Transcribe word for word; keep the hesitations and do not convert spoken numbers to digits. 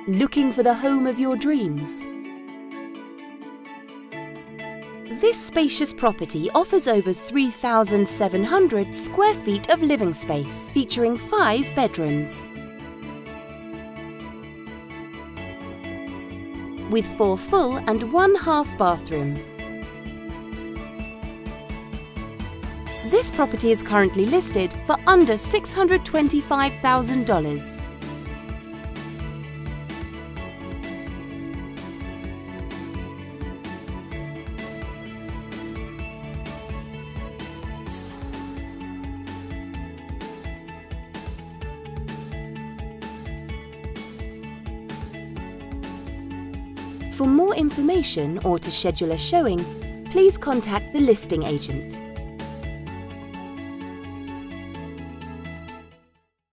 Looking for the home of your dreams? This spacious property offers over three thousand seven hundred square feet of living space, featuring five bedrooms, with four full and one half bathroom. This property is currently listed for under six hundred twenty-five thousand dollars. For more information or to schedule a showing, please contact the listing agent.